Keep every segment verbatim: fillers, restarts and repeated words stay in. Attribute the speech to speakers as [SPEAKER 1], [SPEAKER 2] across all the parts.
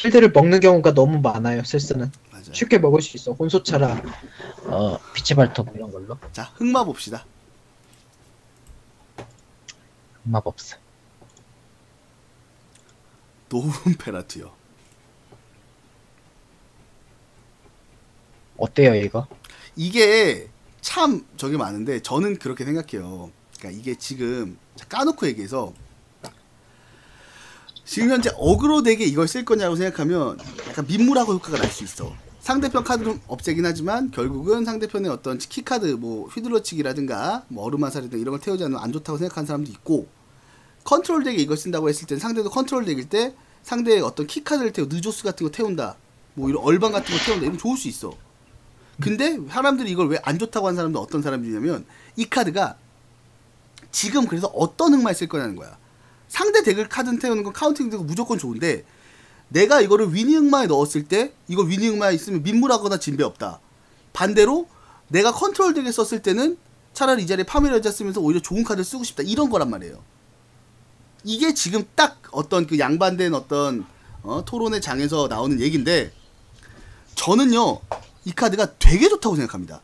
[SPEAKER 1] 필드를 먹는 경우가 너무 많아요. 세스는
[SPEAKER 2] 맞아요.
[SPEAKER 1] 쉽게 먹을 수 있어. 혼소차라 어 빛의 발톱 이런 걸로.
[SPEAKER 2] 자, 흑마 봅시다.
[SPEAKER 1] 마법사.
[SPEAKER 2] 노은 페라트요.
[SPEAKER 1] 어때요 이거?
[SPEAKER 2] 이게 참 저게 많은데 저는 그렇게 생각해요. 그러니까 이게 지금 까놓고 얘기해서 지금 현재 어그로 덱에 이걸 쓸 거냐고 생각하면 약간 민물하고 효과가 날 수 있어. 상대편 카드는 없애긴 하지만 결국은 상대편의 어떤 키카드 뭐 휘둘러치기라든가 뭐 얼음화살이 등 이런 걸 태우지 않으면 안 좋다고 생각하는 사람도 있고, 컨트롤 덱에 이걸 쓴다고 했을 땐 상대도 컨트롤 덱일 때 상대의 어떤 키카드를 태우 느조스 같은 거 태운다, 뭐 이런 얼방 같은 거 태운다, 이러면 좋을 수 있어. 근데 사람들이 이걸 왜 안 좋다고 하는 사람도 어떤 사람들이냐면 이 카드가 지금 그래서 어떤 흑마에 쓸 거냐는 거야. 상대 덱을 카드 태우는 건 카운팅 되고 무조건 좋은데, 내가 이거를 위니 흑마에 넣었을 때 이걸 위니 흑마에 있으면 민물하거나 진배 없다. 반대로 내가 컨트롤 덱에 썼을 때는 차라리 이 자리에 파멸여자 쓰면서 오히려 좋은 카드를 쓰고 싶다, 이런 거란 말이에요. 이게 지금 딱 어떤 그 양반된 어떤 어, 토론의 장에서 나오는 얘기인데, 저는요 이 카드가 되게 좋다고 생각합니다.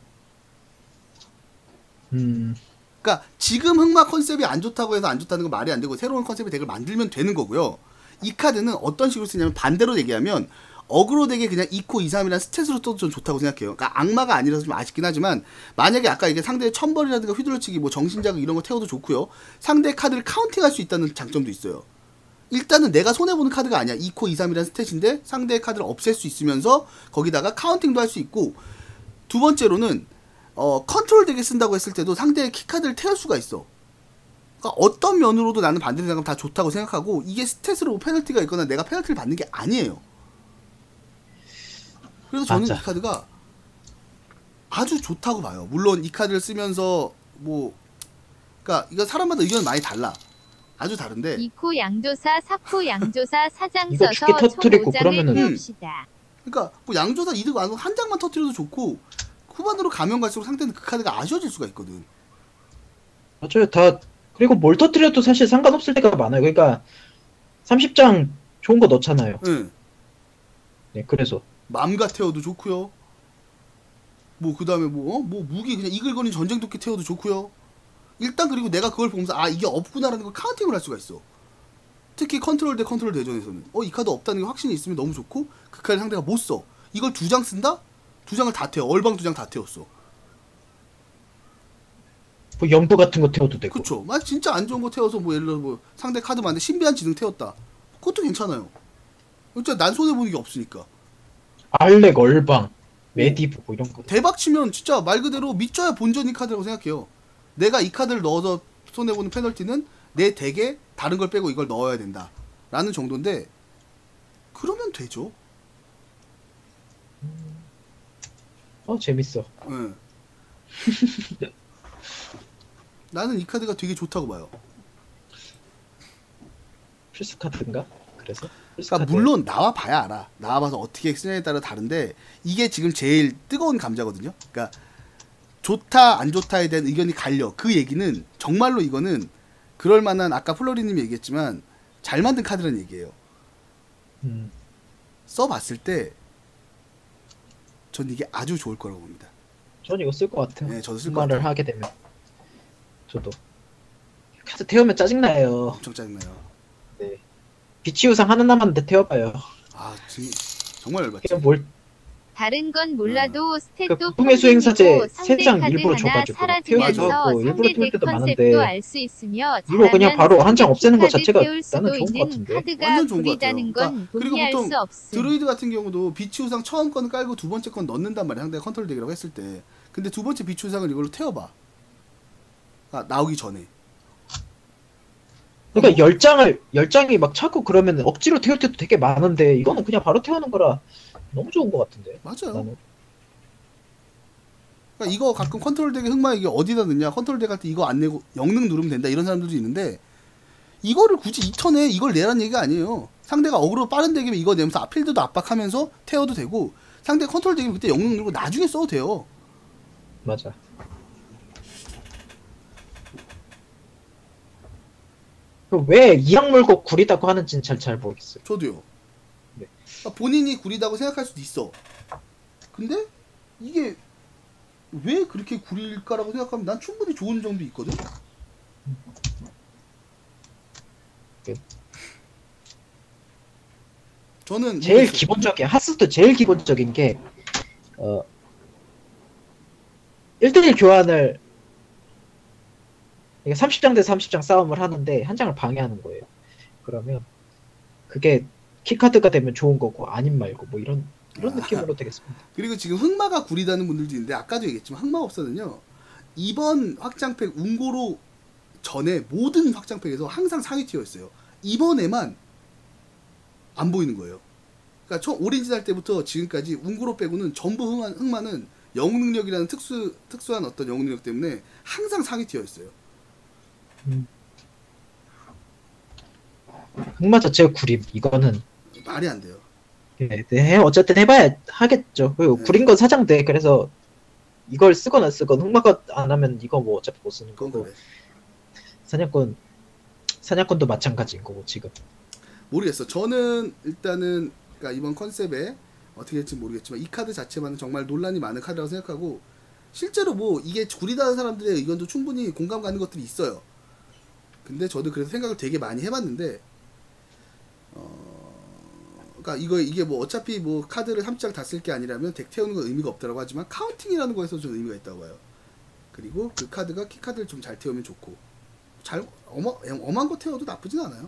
[SPEAKER 1] 음.
[SPEAKER 2] 그러니까 지금 흑마 컨셉이 안 좋다고 해서 안 좋다는 건 말이 안 되고, 새로운 컨셉의 덱을 만들면 되는 거고요. 이 카드는 어떤 식으로 쓰냐면, 반대로 얘기하면 어그로 덱에 그냥 이 코 이 삼이라는 스탯으로 써도 전 좋다고 생각해요. 그러니까 악마가 아니라서 좀 아쉽긴 하지만, 만약에 아까 이게 상대의 천벌이라든가 휘둘러치기, 뭐 정신자극 이런 거 태워도 좋고요. 상대 카드를 카운팅할 수 있다는 장점도 있어요. 일단은 내가 손해보는 카드가 아니야. 이 코 이 삼이라는 스탯인데 상대의 카드를 없앨 수 있으면서 거기다가 카운팅도 할 수 있고, 두 번째로는 어, 컨트롤 덱에 쓴다고 했을 때도 상대의 키카드를 태울 수가 있어. 그러니까 어떤 면으로도 나는 반대로 생각하면 다 좋다고 생각하고, 이게 스탯으로 페널티가 있거나 내가 페널티를 받는 게 아니에요. 그래서 저는
[SPEAKER 1] 맞아.
[SPEAKER 2] 이 카드가 아주 좋다고 봐요. 물론 이 카드를 쓰면서 뭐, 그러니까 이거 사람마다 의견은 많이 달라. 아주 다른데.
[SPEAKER 3] 이 코 양조사, 사 코 양조사 사장
[SPEAKER 1] 이거
[SPEAKER 3] 써서
[SPEAKER 1] 죽기 터뜨리고
[SPEAKER 3] 총 오 장을
[SPEAKER 1] 그러면은-
[SPEAKER 3] 태웁시다.
[SPEAKER 2] 그러니까 뭐 양조사 이득 안 하고 한 장만 터뜨려도 좋고, 후반으로 가면 갈수록 상대는 그 카드가 아쉬워질 수가 있거든.
[SPEAKER 1] 맞아요. 다 그리고 뭘 터뜨려도 사실 상관없을 때가 많아요. 그러니까 삼십 장 좋은 거 넣잖아요.
[SPEAKER 2] 응.
[SPEAKER 1] 네, 그래서
[SPEAKER 2] 맘가 태워도 좋고요. 뭐 그 다음에 뭐, 어? 뭐 무기 그냥 이글거린 전쟁도끼 태워도 좋고요. 일단 그리고 내가 그걸 보면서 아 이게 없구나라는 걸 카운팅을 할 수가 있어. 특히 컨트롤 대 컨트롤 대전에서는 어 이 카드 없다는 게 확신이 있으면 너무 좋고, 그 카드 상대가 못 써. 이걸 두 장 쓴다? 두 장을 다 태워. 얼방 두 장 다 태웠어.
[SPEAKER 1] 뭐 연부 같은 거 태워도 되고.
[SPEAKER 2] 그쵸. 막 진짜 안 좋은 거 태워서 뭐 예를 들어 뭐 상대 카드 많은데 신비한 지능 태웠다. 그것도 괜찮아요. 진짜 난 손해보는 게 없으니까.
[SPEAKER 1] 알렉, 얼방, 메디브 뭐 이런 거.
[SPEAKER 2] 대박 치면 진짜 말 그대로 믿져야 본전인 카드라고 생각해요. 내가 이 카드를 넣어서 손해보는 페널티는 내 덱에 다른 걸 빼고 이걸 넣어야 된다 라는 정도인데, 그러면 되죠.
[SPEAKER 1] 어 재밌어.
[SPEAKER 2] 응. 나는 이 카드가 되게 좋다고 봐요.
[SPEAKER 1] 필수 카드인가? 그래서 필수
[SPEAKER 2] 그러니까
[SPEAKER 1] 카드.
[SPEAKER 2] 물론 나와 봐야 알아. 나와 봐서 어떻게 쓰냐에 따라 다른데, 이게 지금 제일 뜨거운 감자거든요. 그러니까 좋다 안 좋다에 대한 의견이 갈려. 그 얘기는 정말로 이거는 그럴 만한, 아까 플로리님이 얘기했지만 잘 만든 카드라는 얘기예요.
[SPEAKER 1] 음.
[SPEAKER 2] 써봤을 때 전 이게 아주 좋을 거라고 봅니다.
[SPEAKER 1] 전 이거 쓸 것 같아요.
[SPEAKER 2] 네, 저도 쓸 것
[SPEAKER 1] 말을
[SPEAKER 2] 같아요.
[SPEAKER 1] 하게 되면 저도 카드 태우면 짜증나요.
[SPEAKER 2] 엄청 짜증나요.
[SPEAKER 1] 네. 비치 우상 하나 남았는데 태워봐요.
[SPEAKER 2] 아, 진, 정말 열받지.
[SPEAKER 1] 그냥 뭘
[SPEAKER 3] 다른 건 몰라도
[SPEAKER 1] 그
[SPEAKER 3] 스탯도
[SPEAKER 1] 구매 수행사제
[SPEAKER 3] 평균이고
[SPEAKER 1] 세
[SPEAKER 3] 상대
[SPEAKER 1] 장
[SPEAKER 3] 카드
[SPEAKER 1] 일부러
[SPEAKER 3] 하나
[SPEAKER 1] 줘가지고
[SPEAKER 3] 사라지면서
[SPEAKER 2] 태워줘갖고
[SPEAKER 1] 일부러
[SPEAKER 3] 상대
[SPEAKER 1] 태울
[SPEAKER 3] 덱
[SPEAKER 1] 때도 많은데
[SPEAKER 3] 컨셉도 알 수 있으며
[SPEAKER 1] 이거 그냥
[SPEAKER 3] 잘하면
[SPEAKER 1] 바로 한 장
[SPEAKER 3] 상대
[SPEAKER 1] 없애는 거
[SPEAKER 3] 카드
[SPEAKER 1] 자체가
[SPEAKER 3] 태울 수도
[SPEAKER 1] 나는 좋은 것
[SPEAKER 3] 있는
[SPEAKER 1] 같은데.
[SPEAKER 3] 카드가
[SPEAKER 2] 완전 좋은 것
[SPEAKER 3] 구리다는
[SPEAKER 2] 같아요.
[SPEAKER 3] 건
[SPEAKER 2] 그리고
[SPEAKER 3] 동의할
[SPEAKER 2] 보통
[SPEAKER 3] 수 없음.
[SPEAKER 2] 드루이드 같은 경우도 비치 우상 처음 거는 깔고 두 번째 건 넣는단 말이야. 상대가 컨트롤 덱이라고 했을 때. 근데 두 번째 비치 우상을 이걸로 태워봐. 아, 나오기 전에.
[SPEAKER 1] 그러니까 열 장을 열 장이 막 차고 그러면 억지로 태울 때도 되게 많은데 이거는 그냥 바로 태우는 거라 너무 좋은 것 같은데.
[SPEAKER 2] 맞아요.
[SPEAKER 1] 나는.
[SPEAKER 2] 그러니까 이거 가끔 컨트롤 덱에 흑마 이게 어디다 넣냐, 컨트롤 덱 할 때 이거 안 내고 영능 누르면 된다 이런 사람들도 있는데, 이거를 굳이 이 턴에 이걸 내란 얘기가 아니에요. 상대가 어그로 빠른 덱이면 이거 내면서 필드도 압박하면서 태워도 되고, 상대 컨트롤 덱이면 그때 영능 누르고 나중에 써도 돼요.
[SPEAKER 1] 맞아. 왜 이악 물고 구리다고 하는지는 잘 잘 모르겠어요.
[SPEAKER 2] 저도요. 그러니까 본인이 구리다고 생각할 수도 있어. 근데 이게 왜 그렇게 구릴까라고 생각하면 난 충분히 좋은 점도 있거든.
[SPEAKER 1] 네.
[SPEAKER 2] 저는
[SPEAKER 1] 제일
[SPEAKER 2] 모르겠어요.
[SPEAKER 1] 기본적인 하스도 제일 기본적인 게 어, 일 대일 교환을 이게 삼십 장 대 삼십 장 싸움을 하는데 한 장을 방해하는 거예요. 그러면 그게 키카드가 되면 좋은 거고 아님 말고 뭐 이런 이런 느낌으로 되겠습니다.
[SPEAKER 2] 그리고 지금 흑마가 구리다는 분들도 있는데 아까도 얘기했지만 흑마 업사는요 이번 확장팩 운고로 전에 모든 확장팩에서 항상 상위 티어였어요. 이번에만 안 보이는 거예요. 그러니까 초 오리지널 때부터 지금까지 운고로 빼고는 전부 흑마, 흑마는 영웅 능력이라는 특수 특수한 어떤 영웅 능력 때문에 항상 상위 티어였어요.
[SPEAKER 1] 음. 흑마 자체가 구림 이거는
[SPEAKER 2] 말이 안 돼요.
[SPEAKER 1] 네, 네, 어쨌든 해봐야 하겠죠. 그리고
[SPEAKER 2] 네.
[SPEAKER 1] 구린 건 사장돼. 그래서 이걸 쓰건 안 쓰건 흑마가 안 하면 이거 뭐 어차피 못 쓰는
[SPEAKER 2] 그건
[SPEAKER 1] 거고
[SPEAKER 2] 그래.
[SPEAKER 1] 사냥꾼 사냥꾼도 마찬가지인 거고 지금.
[SPEAKER 2] 모르겠어. 저는 일단은 그러니까 이번 컨셉에 어떻게 될지 모르겠지만 이 카드 자체만은 정말 논란이 많은 카드라고 생각하고 실제로 뭐 이게 구리다는 사람들의 의견도 충분히 공감 가는 것들이 있어요. 근데 저도 그래서 생각을 되게 많이 해봤는데 어 그러니까 이거 이게 뭐 어차피 뭐 카드를 삼 장 다 쓸 게 아니라면 덱 태우는 건 의미가 없다라고 하지만 카운팅이라는 거에서 좀 의미가 있다고 봐요. 그리고 그 카드가 키 카드를 좀 잘 태우면 좋고 잘 어마 엄한 거 태워도 나쁘진 않아요.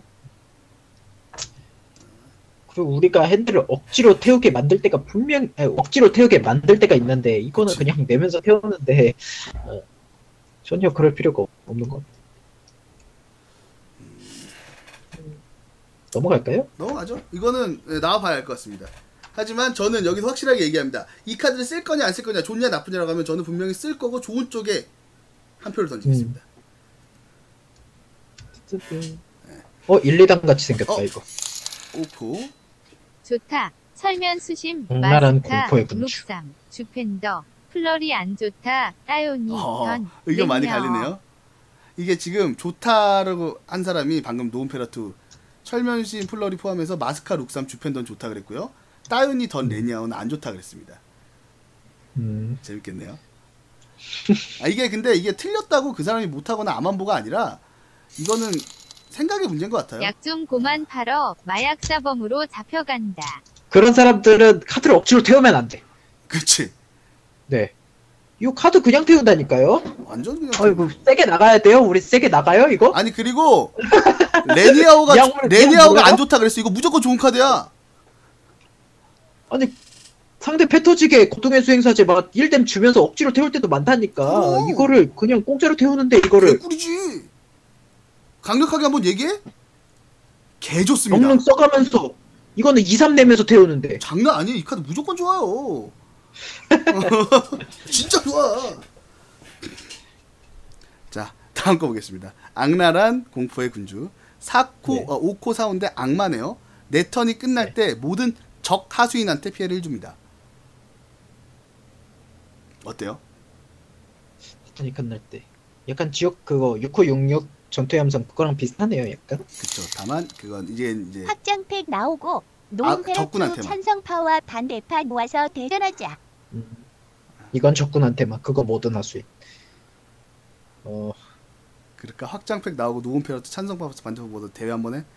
[SPEAKER 1] 그리고 우리가 핸들을 억지로 태우게 만들 때가 분명 아니, 억지로 태우게 만들 때가 있는데 이거는
[SPEAKER 2] 그치.
[SPEAKER 1] 그냥 내면서 태우는데 어, 전혀 그럴 필요가 없는 것 같아요. 음, 넘어갈까요?
[SPEAKER 2] 넘어가죠. 이거는 네, 나와봐야 할 것 같습니다. 하지만 저는 여기서 확실하게 얘기합니다. 이 카드를 쓸 거냐 안 쓸 거냐 좋냐 나쁘냐라고 하면 저는 분명히 쓸 거고 좋은 쪽에 한 표를 던지겠습니다.
[SPEAKER 1] 어 일, 이 단 같이 생겼다
[SPEAKER 2] 어?
[SPEAKER 1] 이거.
[SPEAKER 2] 오포.
[SPEAKER 3] 좋다. 설면 수심
[SPEAKER 1] 악랄한
[SPEAKER 3] 마스카
[SPEAKER 1] 공포의 군주.
[SPEAKER 3] 룩삼 주펜더 플러리 안 좋다. 따요니
[SPEAKER 2] 어,
[SPEAKER 3] 던
[SPEAKER 2] 의견 많이
[SPEAKER 3] 랭녀.
[SPEAKER 2] 갈리네요. 이게 지금 좋다라고 한 사람이 방금 노은페라투 철면신 플러리 포함해서 마스카 룩삼 주펜던 좋다 그랬고요. 따윤이 던 레니아오는 안 좋다 그랬습니다.
[SPEAKER 1] 음,
[SPEAKER 2] 재밌겠네요. 아, 이게 근데 이게 틀렸다고 그 사람이 못하거나 암안보가 아니라 이거는 생각의 문제인 것 같아요.
[SPEAKER 3] 약 좀 고만 팔어 마약 사범으로 잡혀간다.
[SPEAKER 1] 그런 사람들은 카드를 억지로 태우면 안 돼.
[SPEAKER 2] 그치.
[SPEAKER 1] 네. 이 카드 그냥 태운다니까요.
[SPEAKER 2] 완전 그냥.
[SPEAKER 1] 아이고 세게 나가야 돼요. 우리 세게 나가요 이거?
[SPEAKER 2] 아니 그리고 레니아오가
[SPEAKER 1] 이 양반은
[SPEAKER 2] 레니아오가
[SPEAKER 1] 그냥
[SPEAKER 2] 안
[SPEAKER 1] 뭐야?
[SPEAKER 2] 좋다 그랬어. 이거 무조건 좋은 카드야.
[SPEAKER 1] 아니 상대 패 터지게 고통의 수행사제 막 일뎀 주면서 억지로 태울 때도 많다니까.
[SPEAKER 2] 그럼.
[SPEAKER 1] 이거를 그냥 공짜로 태우는데 이거를
[SPEAKER 2] 개꿀이지. 강력하게 한번 얘기해? 개 좋습니다.
[SPEAKER 1] 영능 써가면서 이거는 이, 삼 내면서 태우는데.
[SPEAKER 2] 장난 아니에요. 이 카드 무조건 좋아요. 진짜 좋아. 자, 다음 거 보겠습니다. 악랄한 공포의 군주. 사 코,
[SPEAKER 1] 네.
[SPEAKER 2] 어, 오 코 사운데 악마네요. 내 턴이 끝날 때 모든 적 하수인한테 피해를 줍니다. 어때요?
[SPEAKER 1] 패턴이 끝날 때. 약간 지역 그거 육 호 육육 전투의 함성 그거랑 비슷하네요 약간.
[SPEAKER 2] 그쵸. 다만 그건 이제 이제
[SPEAKER 4] 확장팩 나오고
[SPEAKER 2] 아,
[SPEAKER 4] 노은페라투
[SPEAKER 2] 적군한테만.
[SPEAKER 4] 찬성파와 반대파 모아서 대전하자.
[SPEAKER 1] 음. 이건 적군한테만 그거 뭐든 하수인. 어
[SPEAKER 2] 그러니까 확장팩 나오고 노은페라트 찬성파서 반대파 모두 대회 한번 해?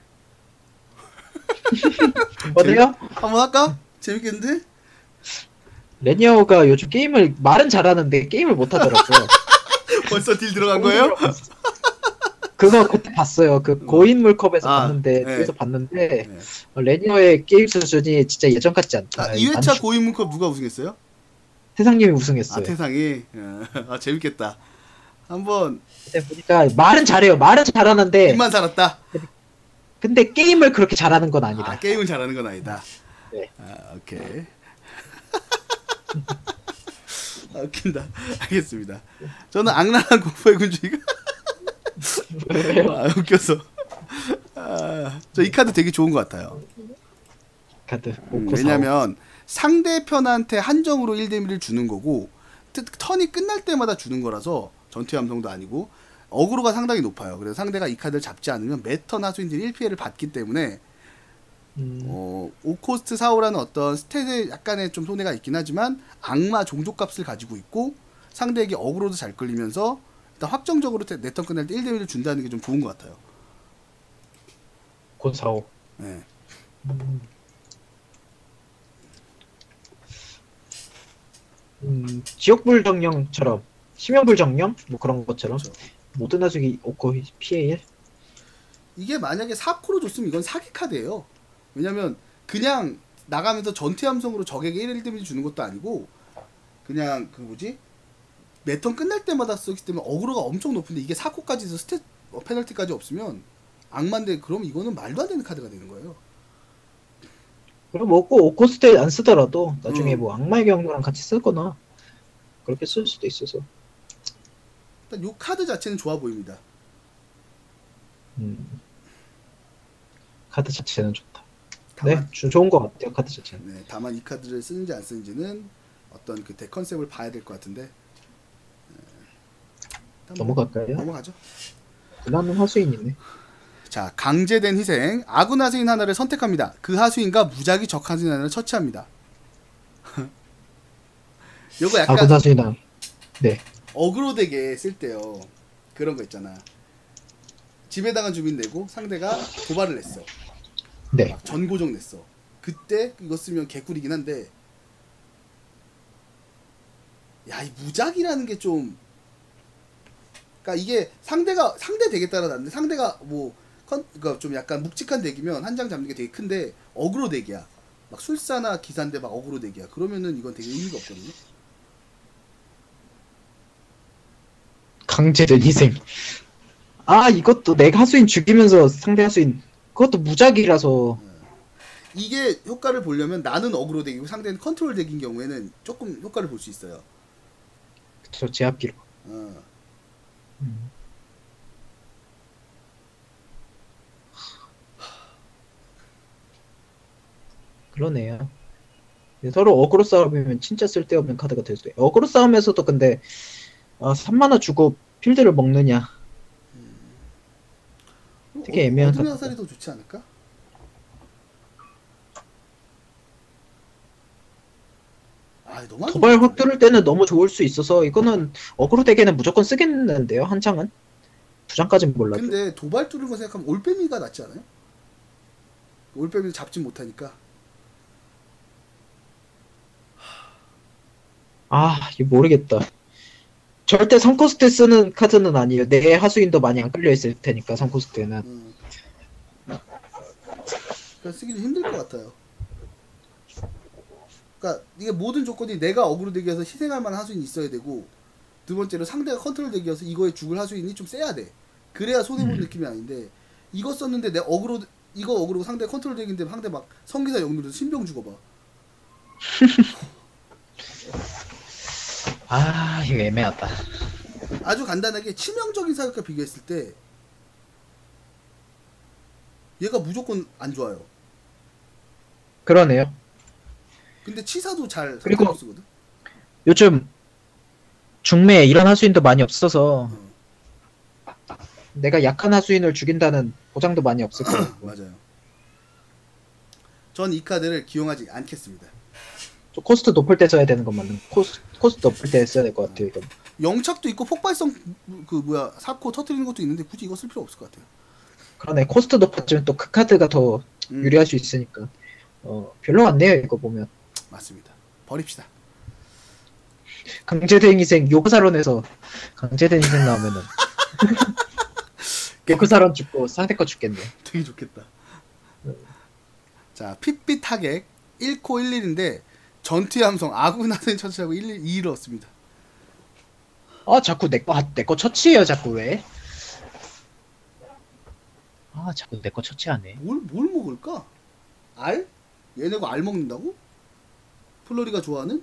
[SPEAKER 1] 한번 해요?
[SPEAKER 2] 한번 할까? 재밌겠는데?
[SPEAKER 1] 레니아오가 요즘 게임을 말은 잘하는데 게임을 못 하더라고요.
[SPEAKER 2] 벌써 딜 들어간 거예요?
[SPEAKER 1] 그거 그때 봤어요. 그 고인물컵에서
[SPEAKER 2] 아,
[SPEAKER 1] 봤는데
[SPEAKER 2] 네.
[SPEAKER 1] 거기서 봤는데
[SPEAKER 2] 네.
[SPEAKER 1] 어, 레니어의 게임 수준이 진짜 예전 같지 않다.
[SPEAKER 2] 아, 이 회차
[SPEAKER 1] 안-
[SPEAKER 2] 고인물컵 누가 우승했어요?
[SPEAKER 1] 태상님이
[SPEAKER 2] 아,
[SPEAKER 1] 우승했어요.
[SPEAKER 2] 태상이. 아, 재밌겠다. 한번
[SPEAKER 1] 근데 보니까 말은 잘해요. 말은 잘하는데
[SPEAKER 2] 입만 살았다.
[SPEAKER 1] 근데 게임을 그렇게 잘하는 건 아니다.
[SPEAKER 2] 아, 게임은 잘하는 건 아니다.
[SPEAKER 1] 네.
[SPEAKER 2] 아, 오케이. 아, 웃긴다. 알겠습니다. 저는 악랄한 공포의 군주이가
[SPEAKER 1] 왜요?
[SPEAKER 2] 아, 웃겨서. 아, 저 이 카드 되게 좋은 것 같아요.
[SPEAKER 1] 카드.
[SPEAKER 2] 음,
[SPEAKER 1] 오코
[SPEAKER 2] 왜냐면 상대편한테 한정으로 일 데미를 주는 거고 트- 턴이 끝날 때마다 주는 거라서 전투의 함성도 아니고 어그로가 상당히 높아요. 그래서 상대가 이 카드를 잡지 않으면 매턴 하수인들이 일 피해를 받기 때문에
[SPEAKER 1] 음,
[SPEAKER 2] 어, 오코스트 사오라는 어떤 스탯에 약간의 좀 손해가 있긴 하지만 악마 종족값을 가지고 있고 상대에게 어그로도 잘 끌리면서 일단 확정적으로 내 턴 끝날 때 일 대 일을 준다는 게 좀 좋은 것 같아요.
[SPEAKER 1] 곧 사오.
[SPEAKER 2] 네.
[SPEAKER 1] 음, 지역불정령처럼 심연불정령 뭐 그런 것처럼
[SPEAKER 2] 그렇죠.
[SPEAKER 1] 모든 화속이 오코 피해 일.
[SPEAKER 2] 이게 만약에 사 코로 줬으면 이건 사기 카드예요. 왜냐면 그냥 나가면서 전투 함성으로 적에게 일 데미지 주는 것도 아니고 그냥 그 뭐지? 매 턴 끝날 때마다 쓰기 때문에 어그로가 엄청 높은데 이게 사 코까지 해서 스탯 어, 페널티까지 없으면 악마인데 그럼 이거는 말도 안 되는 카드가 되는 거예요.
[SPEAKER 1] 그럼 뭐꼭 오코스트에 안 쓰더라도 나중에
[SPEAKER 2] 음.
[SPEAKER 1] 뭐 악마의 경로랑 같이 쓰거나 그렇게 쓸 수도 있어서.
[SPEAKER 2] 일단 요 카드 자체는 좋아 보입니다.
[SPEAKER 1] 음. 카드 자체는 좋다.
[SPEAKER 2] 다만,
[SPEAKER 1] 네, 주- 좋은 것 같아요. 카드 자체는.
[SPEAKER 2] 네, 다만 이 카드를 쓰는지 안 쓰는지는 어떤 그 덱 컨셉을 봐야 될 것 같은데 일단 뭐
[SPEAKER 1] 넘어갈까요?
[SPEAKER 2] 넘어가죠.
[SPEAKER 1] 그나는 하수인이네.
[SPEAKER 2] 자, 강제된 희생. 아군 하수인 하나를 선택합니다. 그 하수인과 무작위 적 하수인 하나를 처치합니다. 요거 약간
[SPEAKER 1] 아군 하수인랑 네.
[SPEAKER 2] 어그로 덱에 쓸 때요. 그런 거 있잖아. 지배당한 주민 내고 상대가 도발을 냈어.
[SPEAKER 1] 네.
[SPEAKER 2] 막 전고정 냈어. 그때 이거 쓰면 개꿀이긴 한데 야, 이 무작이라는 게 좀 그러니까 이게 상대가 상대 덱에 따라 다른데 상대가 뭐 컨, 그러니까 좀 약간 묵직한 덱이면 한 장 잡는 게 되게 큰데 어그로 덱이야. 막 술사나 기사인데 막 어그로 덱이야. 그러면은 이건 되게 의미가 없거든요.
[SPEAKER 1] 강제된 희생. 아, 이것도 내가 하수인 죽이면서 상대 하수인 그것도 무작위라서
[SPEAKER 2] 이게 효과를 보려면 나는 어그로 덱이고 상대는 컨트롤 덱인 경우에는 조금 효과를 볼 수 있어요.
[SPEAKER 1] 저 제압기로.
[SPEAKER 2] 어.
[SPEAKER 1] 음. 그러네요. 서로 어그로 싸움이면 진짜 쓸데없는 카드가 될 수 있어요. 어그로 싸움에서도 근데 아, 삼 만화 주고 필드를 먹느냐. 되게 애매한
[SPEAKER 2] 어둠의
[SPEAKER 1] 카드다.
[SPEAKER 2] 화살이 더 좋지 않을까? 아, 너무 안
[SPEAKER 1] 도발
[SPEAKER 2] 좋은 것
[SPEAKER 1] 확
[SPEAKER 2] 같은데.
[SPEAKER 1] 뚫을 때는 너무 좋을 수 있어서 이거는 어그로 덱에는 무조건 쓰겠는데요. 한 장은 두 장까진 몰라도.
[SPEAKER 2] 근데 도발 뚫는 거 생각하면 올빼미가 낫지 않아요? 올빼미도 잡지 못하니까.
[SPEAKER 1] 아, 이거 모르겠다. 절대 삼 코스트 쓰는 카드는 아니에요. 내 하수인도 많이 안 깔려 있을 테니까 삼 코스트에는.
[SPEAKER 2] 음. 그러니까 쓰기 좀 힘들 것 같아요. 그러니까 이게 모든 조건이 내가 어그로 덱이어서 희생할 만한 하수인이 있어야 되고 두 번째로 상대가 컨트롤 덱이어서 이거에 죽을 하수인이 좀 세야 돼. 그래야 손해보는
[SPEAKER 1] 음.
[SPEAKER 2] 느낌이 아닌데 이거 썼는데 내 어그로 이거 어그로 상대 컨트롤 덱인데 상대 막 성기사 영웅들도 신병 죽어봐.
[SPEAKER 1] 아, 이거 애매하다.
[SPEAKER 2] 아주 간단하게 치명적인 사격과 비교했을 때 얘가 무조건 안 좋아요.
[SPEAKER 1] 그러네요.
[SPEAKER 2] 근데 치사도 잘
[SPEAKER 1] 그리고-
[SPEAKER 2] 선택을 쓰거든.
[SPEAKER 1] 요즘 중매에 이런 하수인도 많이 없어서 내가 약한 하수인을 죽인다는 보장도 많이 없을 거예요.
[SPEAKER 2] 맞아요. 전 이 카드를 기용하지 않겠습니다.
[SPEAKER 1] 좀 코스트 높을 때 써야 되는 건 맞는. 코스 코스트 높을 때 써야 될 것 같아요. 이건.
[SPEAKER 2] 영착도 있고 폭발성 그 뭐야 사코 터트리는 것도 있는데 굳이 이거 쓸 필요 없을 것 같아요.
[SPEAKER 1] 그러네. 코스트 높아지면 또 그 카드가 더
[SPEAKER 2] 음,
[SPEAKER 1] 유리할 수 있으니까. 어, 별로 안 네요. 이거 보면.
[SPEAKER 2] 맞습니다. 버립시다.
[SPEAKER 1] 강제된 희생 요구사론에서 강제된 희생 나오면은 요구사론 죽고 상대 거 죽겠네.
[SPEAKER 2] 되게 좋겠다. 자, 핏빛 타격 일 코 일 일인데 전투의 함성 아군 하수인 처치하고 일 일 이를 얻습니다.
[SPEAKER 1] 아, 자꾸 내거 내거 처치해요. 자꾸 왜? 아, 자꾸 내거 처치하네.
[SPEAKER 2] 뭘, 뭘 먹을까? 알? 얘네가 알 먹는다고? 플로리가 좋아하는?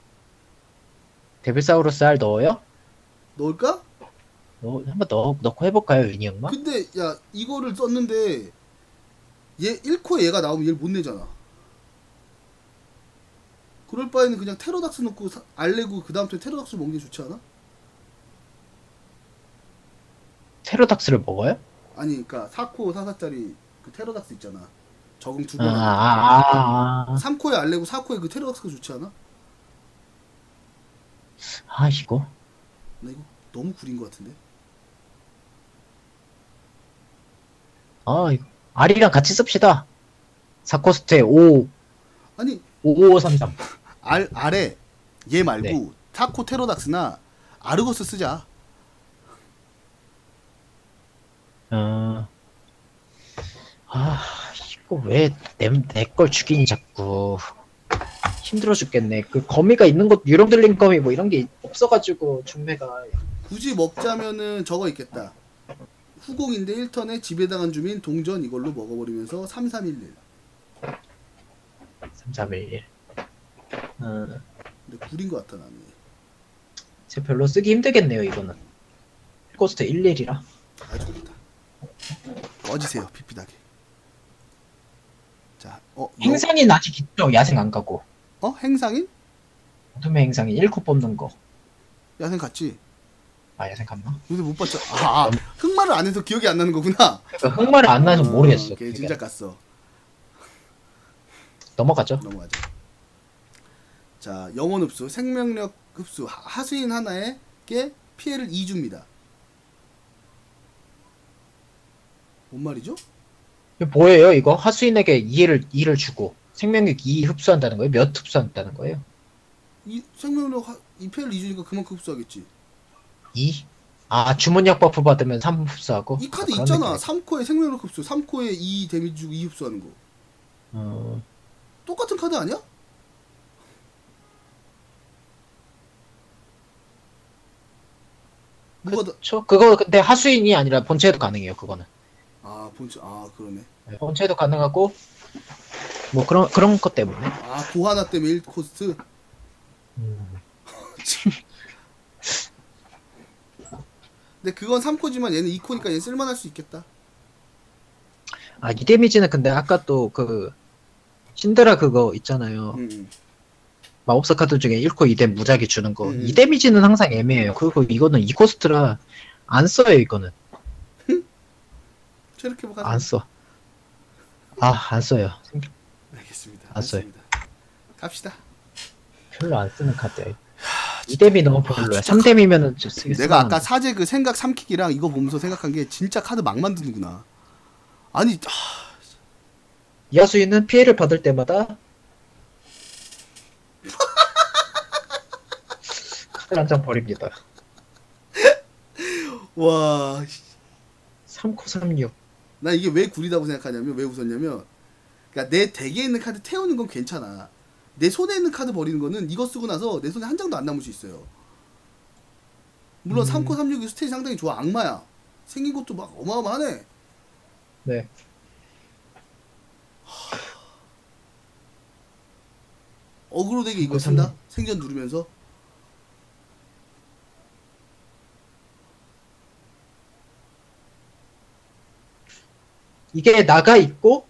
[SPEAKER 1] 데빌사우루스 알 넣어요?
[SPEAKER 2] 넣을까?
[SPEAKER 1] 넣, 한번 넣, 넣고 해볼까요, 윤이 형만?
[SPEAKER 2] 근데 야 이거를 썼는데 얘 일 코에 얘가 나오면 얘를 못 내잖아. 그럴 바에는 그냥 테러닥스 넣고 사- 알 내고 그 다음 턴에 테러닥스 먹는 게 좋지 않아?
[SPEAKER 1] 테러닥스를 먹어요?
[SPEAKER 2] 아니 그니까 사 코 사 사짜리 그 테러닥스 있잖아. 적응 두
[SPEAKER 1] 아,
[SPEAKER 2] 번.
[SPEAKER 1] 아, 아, 아.
[SPEAKER 2] 삼 코에 알레고 사 코에 그 테러닥스가 좋지 않아?
[SPEAKER 1] 아, 이거.
[SPEAKER 2] 나 이거 너무 구린 것 같은데.
[SPEAKER 1] 아, 이거. 알이랑 같이 씁시다. 사 코스트에 오,
[SPEAKER 2] 아니
[SPEAKER 1] 오오삼삼.
[SPEAKER 2] 알 아래 얘 말고
[SPEAKER 1] 네.
[SPEAKER 2] 사 코 테러닥스나 아르고스 쓰자.
[SPEAKER 1] 어. 아, 이거 왜 내 내 걸 죽이니 자꾸. 힘들어 죽겠네. 그 거미가 있는 것, 유령들린 거미 뭐 이런 게 없어가지고 중매가.
[SPEAKER 2] 굳이 먹자면은 저거 있겠다. 후공인데 일 턴에 지배당한 주민 동전 이걸로 먹어버리면서 삼삼일일.
[SPEAKER 1] 삼삼일일. 어,
[SPEAKER 2] 근데 구린 것 같아 나는.
[SPEAKER 1] 제 별로 쓰기 힘들겠네요 이거는. 코스트 일일이라.
[SPEAKER 2] 아 좋다. 꺼지세요 피피하게. 자, 어, 너-
[SPEAKER 1] 행상인 아직 있죠? 야생 안 가고.
[SPEAKER 2] 어 행상인?
[SPEAKER 1] 어둠의 행상인 일 코 뽑는 거.
[SPEAKER 2] 야생 갔지.
[SPEAKER 1] 아, 야생 갔나?
[SPEAKER 2] 근데 못 봤죠. 아, 아 흑마를 안 해서 기억이 안 나는 거구나.
[SPEAKER 1] 그러니까 흑말을 안 나서 모르겠어.
[SPEAKER 2] 오케이,
[SPEAKER 1] 그게.
[SPEAKER 2] 진짜 갔어.
[SPEAKER 1] 넘어가죠.
[SPEAKER 2] 넘어가죠. 자, 영혼 흡수, 생명력 흡수, 하- 하수인 하나에게 피해를 이 줍니다. 뭔 말이죠?
[SPEAKER 1] 이게 뭐예요 이거? 하수인에게 이를 이를 주고 생명력 이 흡수한다는 거예요? 몇 흡수한다는 거예요?
[SPEAKER 2] 이 생명력 하, 이 피해를 이 주니까 그만큼 흡수하겠지.
[SPEAKER 1] 이? 아, 주문력 버프 받으면 삼 흡수하고?
[SPEAKER 2] 이 카드
[SPEAKER 1] 그런
[SPEAKER 2] 있잖아.
[SPEAKER 1] 느낌이네.
[SPEAKER 2] 삼 코에 생명력 흡수, 삼 코에 이 데미지 주고 이 흡수하는 거.
[SPEAKER 1] 어,
[SPEAKER 2] 똑같은 카드 아니야? 뭐가 다,
[SPEAKER 1] 그쵸? 그거 근데 하수인이 아니라 본체도 가능해요 그거는.
[SPEAKER 2] 아, 본체, 아, 그러네.
[SPEAKER 1] 네, 본체도 가능하고 뭐 그런 그런 것 때문에.
[SPEAKER 2] 아, 고하나 때문에 일 코스트.
[SPEAKER 1] 음.
[SPEAKER 2] 근데 그건 삼 코지만 얘는 이 코니까 얘 쓸만할 수 있겠다.
[SPEAKER 1] 아, 이 데미지는 근데 아까 또 그 신드라 그거 있잖아요.
[SPEAKER 2] 음, 음.
[SPEAKER 1] 마법사 카드 중에 일 코 이 뎀 무작위 주는 거.
[SPEAKER 2] 음.
[SPEAKER 1] 이 데미지는 항상 애매해요. 그리고 이거는 이 코스트라 안 써요 이거는.
[SPEAKER 2] 저렇게 뭐
[SPEAKER 1] 안 써. 아, 안 써요.
[SPEAKER 2] 알겠습니다.
[SPEAKER 1] 안 써요.
[SPEAKER 2] 알겠습니다. 갑시다.
[SPEAKER 1] 별로 안 쓰는 카드야. 이 뎀이 너무 별로야. 삼 뎀이면은 좀 쓰기
[SPEAKER 2] 내가
[SPEAKER 1] 쓸만한데.
[SPEAKER 2] 아까 사제 그 생각 삼키기랑 이거 보면서 생각한 게 진짜 카드 막 만드는구나. 아니, 하,
[SPEAKER 1] 이하수인은 피해를 받을 때마다 카드 한 장 버립니다.
[SPEAKER 2] 와,
[SPEAKER 1] 삼 코 삼육.
[SPEAKER 2] 나 이게 왜 구리다고 생각하냐면 왜 웃었냐면, 그러니까 내 덱에 있는 카드 태우는 건 괜찮아. 내 손에 있는 카드 버리는 거는 이거 쓰고 나서 내 손에 한 장도 안 남을 수 있어요. 물론
[SPEAKER 1] 음.
[SPEAKER 2] 삼 코 삼육이 스탯이 상당히 좋아. 악마야. 생긴 것도 막 어마어마하네.
[SPEAKER 1] 네.
[SPEAKER 2] 어그로 덱에 이거
[SPEAKER 1] 삼 코
[SPEAKER 2] 쓴다? 생전 누르면서.
[SPEAKER 1] 이게 나가 있고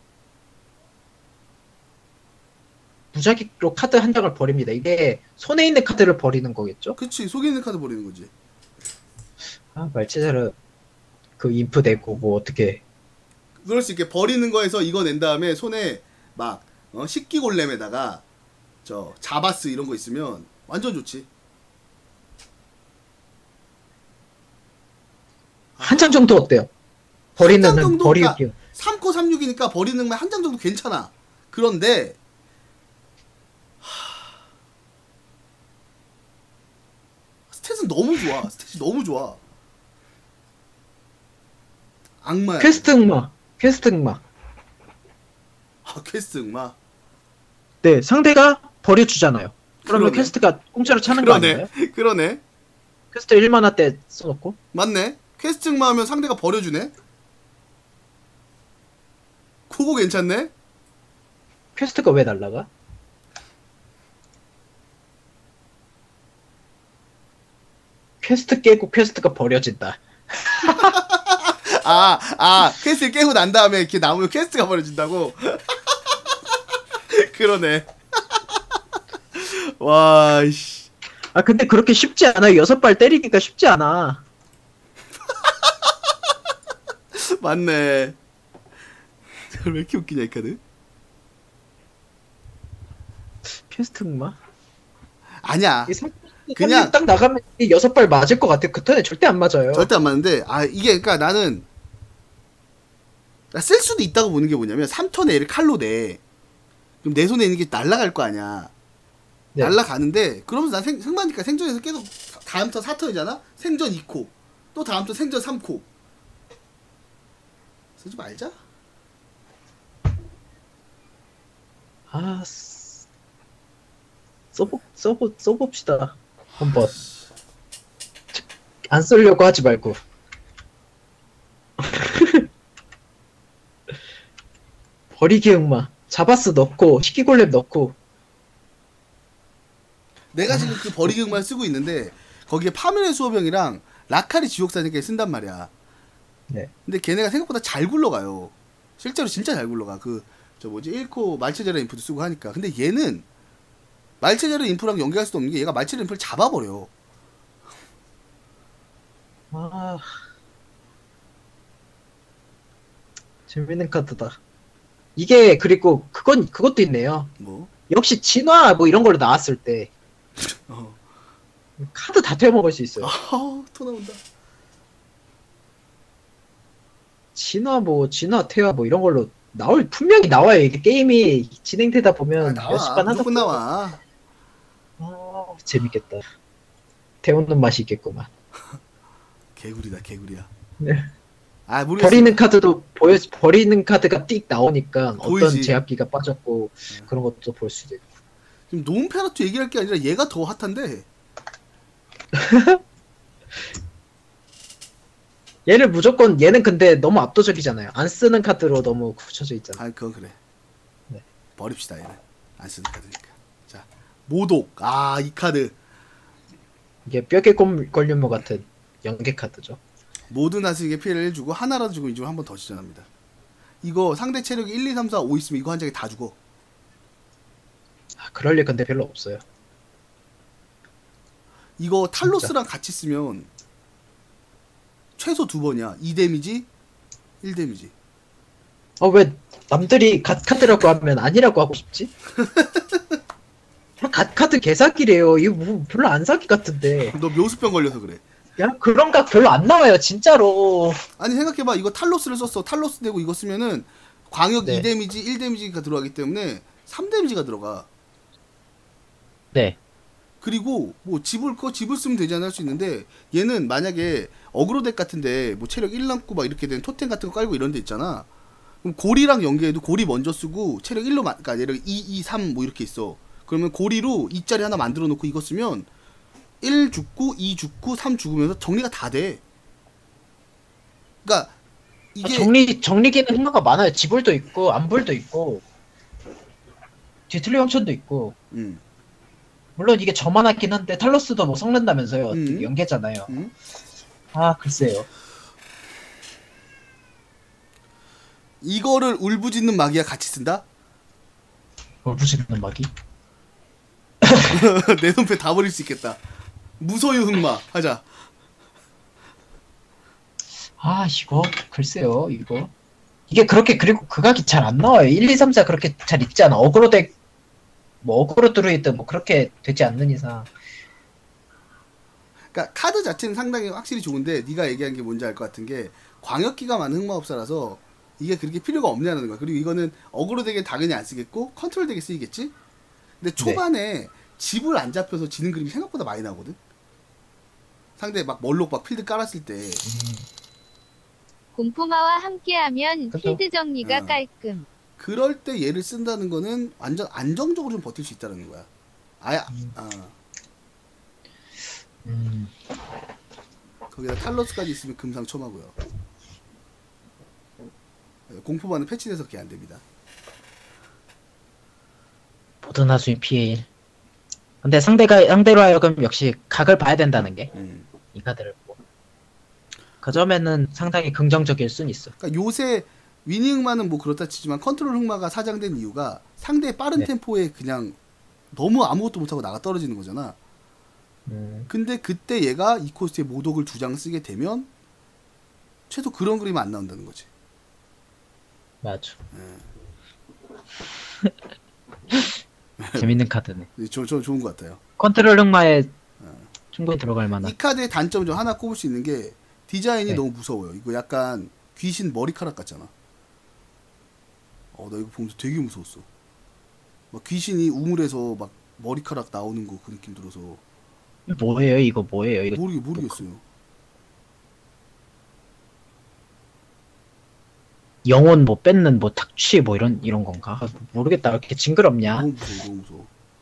[SPEAKER 1] 무작위로 카드 한 장을 버립니다. 이게 손에 있는 카드를 버리는 거겠죠?
[SPEAKER 2] 그치, 속에 있는 카드 버리는 거지.
[SPEAKER 1] 아, 말치자르 그 인프 되고 뭐 어떻게.
[SPEAKER 2] 그럴 수 있게 버리는 거에서 이거 낸 다음에 손에 막 어, 식기 골렘에다가 저 자바스 이런 거 있으면 완전 좋지.
[SPEAKER 1] 한 장 정도 어때요? 버리는
[SPEAKER 2] 장 정도?
[SPEAKER 1] 버리기.
[SPEAKER 2] 삼 코 삼육이니까 버리는 말 한 장 정도 괜찮아. 그런데 하... 스탯은 너무 좋아. 스탯이 너무 좋아. 악마야.
[SPEAKER 1] 퀘스트 흑마. 퀘스트 흑마.
[SPEAKER 2] 아, 퀘스트 흑마.
[SPEAKER 1] 네, 상대가 버려주잖아요. 그러면
[SPEAKER 2] 그러네.
[SPEAKER 1] 퀘스트가 공짜로 차는 거
[SPEAKER 2] 그러네.
[SPEAKER 1] 아닌가요?
[SPEAKER 2] 그러네.
[SPEAKER 1] 퀘스트 일 만화 때 써놓고.
[SPEAKER 2] 맞네. 퀘스트 흑마 하면 상대가 버려주네. 그거 괜찮네.
[SPEAKER 1] 퀘스트가 왜 날라가? 퀘스트 깨고 퀘스트가 버려진다.
[SPEAKER 2] 아, 아, 퀘스트 깨고 난 다음에 이렇게 나오면 퀘스트가 버려진다고? 그러네. 와, 씨.
[SPEAKER 1] 아, 근데 그렇게 쉽지 않아요. 여섯 발 때리기가 쉽지 않아.
[SPEAKER 2] 맞네. 왜 이렇게 웃기냐, 이 카드?
[SPEAKER 1] 퀘스트 흑마?
[SPEAKER 2] 아니야.
[SPEAKER 1] 이 삼-
[SPEAKER 2] 그냥-
[SPEAKER 1] 삼 딱 나가면 이 여섯 발 맞을 것 같아. 그 턴에 절대 안 맞아요.
[SPEAKER 2] 절대 안 맞는데 아 이게 그러니까 나는 쓸 수도 있다고 보는 게 뭐냐면 삼 턴에 얘를 칼로 내. 그럼 내 손에 있는 게 날아갈 거 아니야.
[SPEAKER 1] 네.
[SPEAKER 2] 날아가는데 그러면서 난 생, 생마니까 생존에서 계속 다음 턴 사 턴이잖아? 생전 이 코. 또 다음 턴 생전 삼 코. 쓰지 말자.
[SPEAKER 1] 아, 쓰- 써보, 써보, 써봅시다. 한번. 안 쓰려고 하지 말고. 버리기 흑마. 자바스 넣고, 희귀골렘 넣고.
[SPEAKER 2] 내가 지금 그 버리기 흑마를 쓰고 있는데 거기에 파멸의 수호병이랑 라카리 지옥사니까 쓴단 말이야.
[SPEAKER 1] 네.
[SPEAKER 2] 근데 걔네가 생각보다 잘 굴러가요. 실제로 진짜 잘 굴러가. 그 저 뭐지 일 코 말체제라 인프도 쓰고 하니까. 근데 얘는 말체제라 인프랑 연계할 수도 없는 게 얘가 말체제라 인프를 잡아버려.
[SPEAKER 1] 아. 재밌는 카드다. 이게, 그리고, 그건, 그것도 있네요.
[SPEAKER 2] 뭐?
[SPEAKER 1] 역시 진화 뭐 이런 걸로 나왔을 때,
[SPEAKER 2] 어.
[SPEAKER 1] 카드 다 태워먹을 수 있어요.
[SPEAKER 2] 아, 토 나온다.
[SPEAKER 1] 진화 뭐, 진화 태화 뭐 이런 걸로 나올, 분명히 나와요. 이게 게임이 진행되다
[SPEAKER 2] 아,
[SPEAKER 1] 보면
[SPEAKER 2] 나와.
[SPEAKER 1] 몇십 번 하다
[SPEAKER 2] 무조건
[SPEAKER 1] 보면.
[SPEAKER 2] 나와.
[SPEAKER 1] 아, 재밌겠다. 태우는 맛이 있겠구만.
[SPEAKER 2] 개구리다, 개구리야.
[SPEAKER 1] 네.
[SPEAKER 2] 아, 모르겠어.
[SPEAKER 1] 버리는 카드도 보여, 버리는 카드가 띡 나오니까
[SPEAKER 2] 보이지.
[SPEAKER 1] 어떤 제압기가 빠졌고 그런 것도 볼 수도 있고.
[SPEAKER 2] 지금 노은페라토 얘기할 게 아니라 얘가 더 핫한데.
[SPEAKER 1] 얘를 무조건, 얘는 근데 너무 압도적이잖아요. 안 쓰는 카드로 너무 굳혀져 있잖아.
[SPEAKER 2] 아, 그건 그래.
[SPEAKER 1] 네.
[SPEAKER 2] 버립시다, 얘는. 안 쓰는 카드니까. 자, 모독. 아, 이 카드.
[SPEAKER 1] 이게 뼈에 걸- 걸림모 같은 연계 카드죠.
[SPEAKER 2] 모든 하스에게 피해를 해주고 하나라도 주고 이쪽으로 한 번 더 지전합니다. 이거 상대 체력이 일, 이, 삼, 사, 오 있으면 이거 한 장에 다 죽어.
[SPEAKER 1] 아, 그럴 일 근데 별로 없어요.
[SPEAKER 2] 이거 탈로스랑 같이 쓰면 최소 두 번이야. 이 데미지, 일 데미지.
[SPEAKER 1] 아, 왜 남들이 갓 카드라고 하면 아니라고 하고 싶지? 갓 카드 개사기래요. 이거 뭐 별로 안 사기 같은데.
[SPEAKER 2] 너 묘수병 걸려서 그래.
[SPEAKER 1] 야, 그런 각 별로 안 나와요, 진짜로.
[SPEAKER 2] 아니 생각해봐. 이거 탈로스를 썼어. 탈로스 되고 이거 쓰면은 광역
[SPEAKER 1] 네.
[SPEAKER 2] 이 데미지, 일 데미지가 들어가기 때문에 삼 데미지가 들어가.
[SPEAKER 1] 네.
[SPEAKER 2] 그리고 뭐 집을 거 집을 쓰면 되잖아 할 수 있는데 얘는 만약에 어그로 덱 같은데 뭐 체력 일 남고 막 이렇게 된 토템 같은 거 깔고 이런 데 있잖아. 그럼 고리랑 연계해도 고리 먼저 쓰고 체력 일로 만 그러니까 예를 이, 이, 삼 뭐 이렇게 있어. 그러면 고리로 이짜리 하나 만들어 놓고 이거 쓰면 일 죽고 이 죽고 삼 죽으면서 정리가 다 돼. 그러니까 이게
[SPEAKER 1] 아, 정리, 정리 기능 흑마가 많아요. 지불도 있고, 안불도 있고, 뒤틀리 황천도 있고.
[SPEAKER 2] 음,
[SPEAKER 1] 물론 이게 저만 하긴 한데, 탈로스도 뭐 섞는다면서요.
[SPEAKER 2] 음.
[SPEAKER 1] 연계잖아요.
[SPEAKER 2] 음.
[SPEAKER 1] 아, 글쎄요.
[SPEAKER 2] 이거를 울부짖는 마기와 같이 쓴다?
[SPEAKER 1] 울부짖는 막이?
[SPEAKER 2] 내 손패 다 버릴 수 있겠다. 무소유 흑마 하자.
[SPEAKER 1] 아, 이거, 글쎄요, 이거. 이게 그렇게, 그리고 극악이 잘 안 나와요. 일, 이, 삼, 사 그렇게 잘 있지 않아. 어그로 덱, 뭐, 어그로 드루이드, 뭐, 그렇게 되지 않는 이상.
[SPEAKER 2] 그러니까 카드 자체는 상당히 확실히 좋은데 네가 얘기한 게 뭔지 알 것 같은 게 광역기가 많은 흑마법사라서 이게 그렇게 필요가 없냐는 거야. 그리고 이거는 어그로 덱엔 당연히 안 쓰겠고 컨트롤 덱에 쓰이겠지? 근데 초반에 집을 안 잡혀서 지는 그림이 생각보다 많이 나오거든? 상대 막 멀록 막 필드 깔았을 때
[SPEAKER 3] 공포마와 함께하면
[SPEAKER 1] 그쵸?
[SPEAKER 3] 필드 정리가
[SPEAKER 2] 어.
[SPEAKER 3] 깔끔.
[SPEAKER 2] 그럴 때 얘를 쓴다는 거는 완전 안정적으로 좀 버틸 수 있다는 거야. 아예 아,
[SPEAKER 1] 음,
[SPEAKER 2] 거기다 탈러스까지 있으면 금상첨화고요. 공포반은 패치돼서 그게 안 됩니다.
[SPEAKER 1] 모든 하수인 피해 일. 근데 상대가, 상대로 하여금 역시 각을 봐야 된다는 게,
[SPEAKER 2] 음.
[SPEAKER 1] 이 카드를 보고. 그 점에는 상당히 긍정적일 순 있어.
[SPEAKER 2] 그러니까 요새 위닝 흑마는 뭐 그렇다 치지만 컨트롤 흑마가 사장된 이유가 상대의 빠른
[SPEAKER 1] 네.
[SPEAKER 2] 템포에 그냥 너무 아무것도 못하고 나가 떨어지는 거잖아.
[SPEAKER 1] 음,
[SPEAKER 2] 근데 그때 얘가 이 코스트에 모독을 두 장 쓰게 되면 최소 그런 그림은 안 나온다는 거지.
[SPEAKER 1] 맞아. 재밌는 카드네.
[SPEAKER 2] 저, 저 좋은 것 같아요.
[SPEAKER 1] 컨트롤 흑마에 충분히 들어갈 만한.
[SPEAKER 2] 이 카드의 단점 좀 하나 꼽을 수 있는 게 디자인이
[SPEAKER 1] 네.
[SPEAKER 2] 너무 무서워요. 이거 약간 귀신 머리카락 같잖아. 어, 나 이거 보면서 되게 무서웠어. 막 귀신이 우물에서 막 머리카락 나오는 거 그 느낌 들어서
[SPEAKER 1] 뭐예요 이거 뭐예요 이거?
[SPEAKER 2] 모르게 모르겠어요.
[SPEAKER 1] 영혼 뭐 뺏는 뭐 탁취 뭐 이런 이런 건가? 아, 모르겠다. 왜 이렇게 징그럽냐?
[SPEAKER 2] 너무 무서워, 너무 무서워.